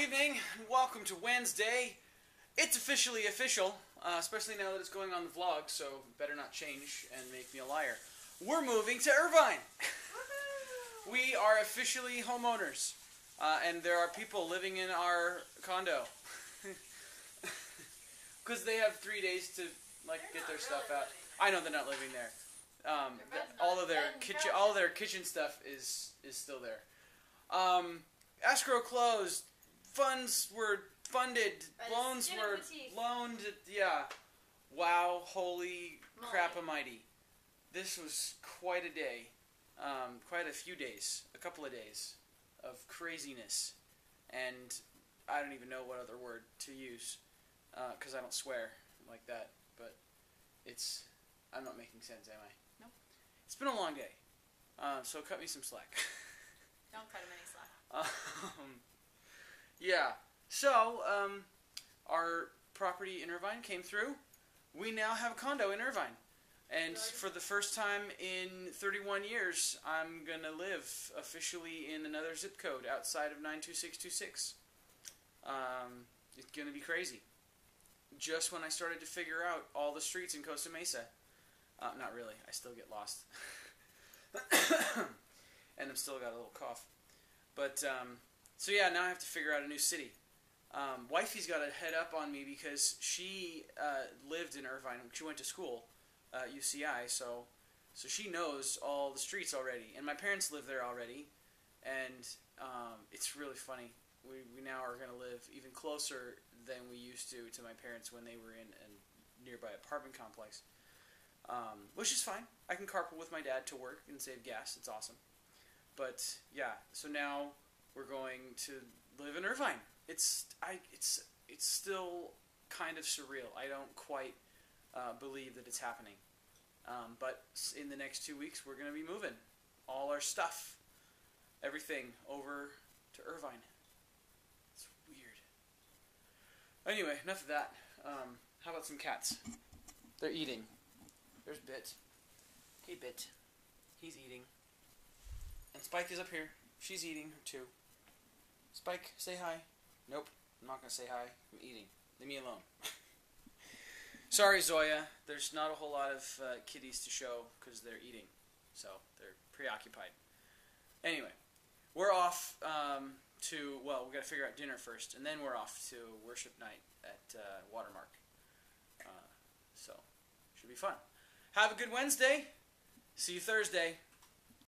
evening, and welcome to Wednesday. It's officially official, especially now that it's going on the vlog, so better not change and make me a liar. We're moving to Irvine. We are officially homeowners, and there are people living in our condo. Because they have 3 days to get their stuff out. I know they're not living there. All of their kitchen stuff is still there. Escrow closed. Funds were funded. Loans were loaned. Yeah. Wow. Holy crap almighty. This was quite a day. Quite a few days. A couple of days of craziness. And I don't even know what other word to use. Because I don't swear like that. But I'm not making sense, am I? Nope. It's been a long day. So cut me some slack. Don't cut him any slack. Yeah. So, our property in Irvine came through. We now have a condo in Irvine. And for the first time in 31 years, I'm going to live officially in another zip code outside of 92626. It's going to be crazy. Just when I started to figure out all the streets in Costa Mesa. Not really. I still get lost. And I've still got a little cough. But, so yeah, now I have to figure out a new city. Wifey's got a head up on me because she lived in Irvine. She went to school at UCI, so she knows all the streets already. And my parents live there already. And it's really funny. We now are going to live even closer than we used to my parents when they were in a nearby apartment complex. Which is fine. I can carpool with my dad to work and save gas. It's awesome. But yeah, so now we're going to live in Irvine. It's still kind of surreal. I don't quite believe that it's happening. But in the next 2 weeks, we're going to be moving all our stuff, everything, over to Irvine. It's weird. Anyway, enough of that. How about some cats? They're eating. There's Bit. Hey, Bit. He's eating. And Spike is up here. She's eating too. Spike, say hi. Nope, I'm not going to say hi. I'm eating. Leave me alone. Sorry, Zoya. There's not a whole lot of kitties to show because they're eating. So they're preoccupied. Anyway, we're off to, well, we've got to figure out dinner first. And then we're off to worship night at Watermark. So, should be fun. Have a good Wednesday. See you Thursday.